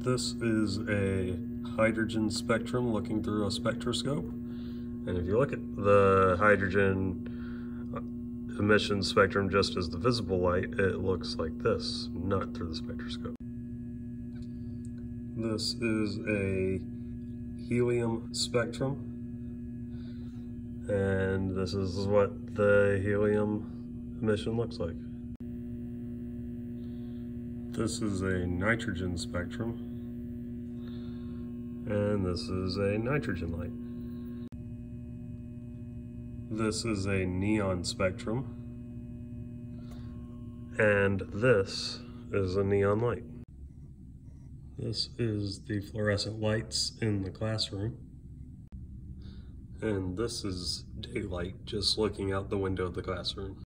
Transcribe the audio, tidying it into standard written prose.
This is a hydrogen spectrum looking through a spectroscope. And if you look at the hydrogen emission spectrum just as the visible light, it looks like this, not through the spectroscope. This is a helium spectrum. And this is what the helium emission looks like. This is a nitrogen spectrum, and this is a nitrogen light. This is a neon spectrum, and this is a neon light. This is the fluorescent lights in the classroom, and this is daylight just looking out the window of the classroom.